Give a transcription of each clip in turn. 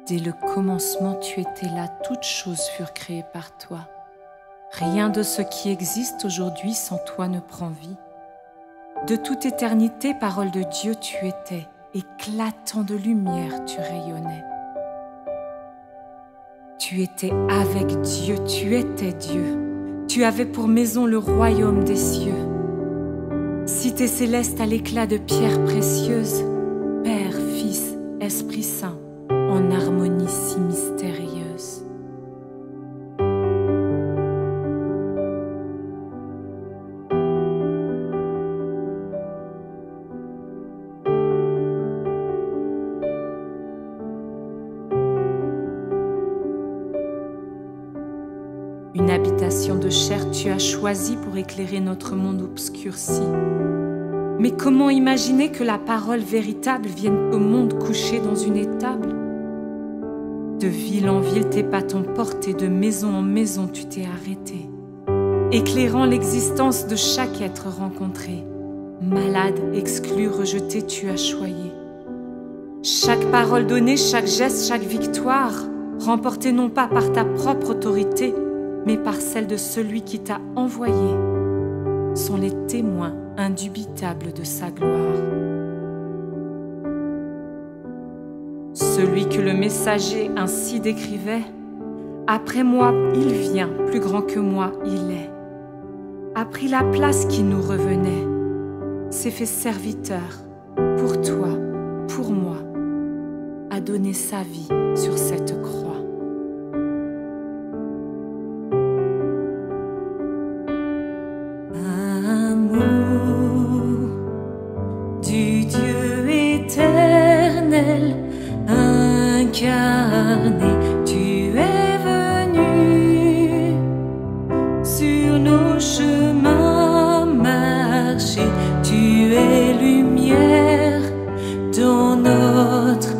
Dès le commencement, tu étais là, toutes choses furent créées par toi. Rien de ce qui existe aujourd'hui sans toi ne prend vie. De toute éternité, parole de Dieu, tu étais, éclatant de lumière, tu rayonnais. Tu étais avec Dieu, tu étais Dieu. Tu avais pour maison le royaume des cieux. Cité céleste à l'éclat de pierres précieuses, Père, Fils, Esprit Saint, en harmonie si mystérieuse. Une habitation de chair tu as choisie pour éclairer notre monde obscurci. Mais comment imaginer que la parole véritable vienne au monde coucher dans une étable? De ville en ville tes pas t'ont porté, de maison en maison tu t'es arrêté, éclairant l'existence de chaque être rencontré. Malade, exclu, rejeté, tu as choyé. Chaque parole donnée, chaque geste, chaque victoire, remportée non pas par ta propre autorité, mais par celle de celui qui t'a envoyé, sont les témoins indubitables de sa gloire. Celui que le messager ainsi décrivait, « Après moi, il vient, plus grand que moi, il est. » A pris la place qui nous revenait, s'est fait serviteur, pour toi, pour moi, a donné sa vie sur cette croix. Du Dieu éternel incarné, tu es venu sur nos chemins marcher, tu es lumière dans notre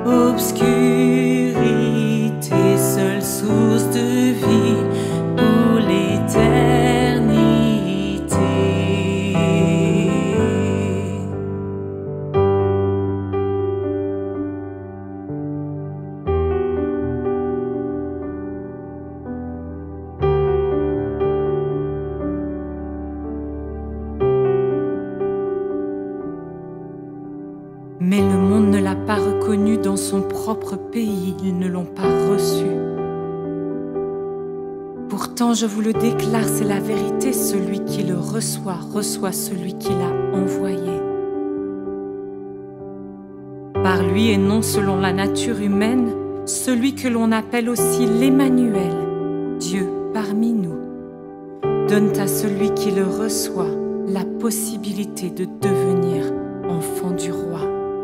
obscurité, seule source de vie pour l'éternité. Mais le monde ne l'a pas reconnu dans son propre pays, ils ne l'ont pas reçu. Pourtant, je vous le déclare, c'est la vérité, celui qui le reçoit, reçoit celui qui l'a envoyé. Par lui et non selon la nature humaine, celui que l'on appelle aussi l'Emmanuel, Dieu parmi nous, donne à celui qui le reçoit la possibilité de devenir enfant du roi.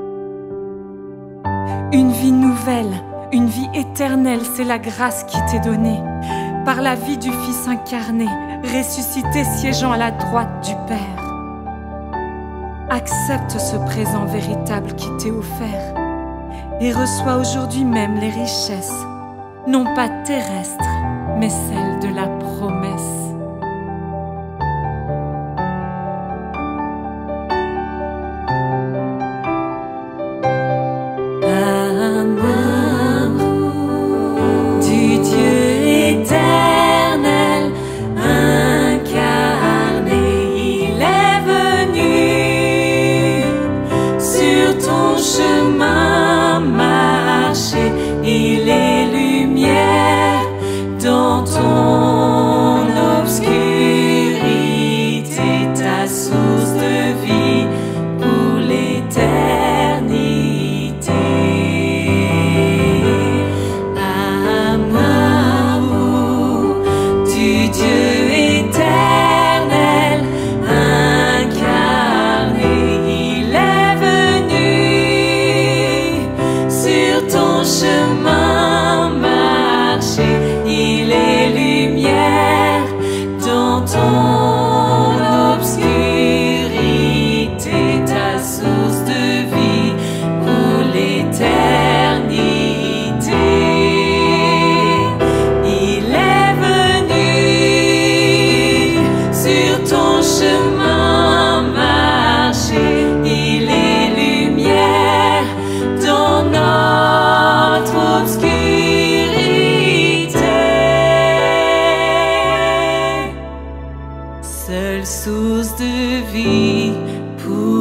Une vie nouvelle, une vie éternelle, c'est la grâce qui t'est donnée par la vie du Fils incarné, ressuscité, siégeant à la droite du Père. Accepte ce présent véritable qui t'est offert et reçois aujourd'hui même les richesses, non pas terrestres, mais celles de la promesse. Chemin marcher, il est lumière dans ton obscurité, ta source de vie pour l'éternité. Amour du Dieu éternel incarné, il est venu ton chemin marcher, il est lumière dans ton obscurité, ta source de vie pour l'éternité. Il est venu sur ton chemin marcher, il est lumière dans notre obscurité. seule source de vie pour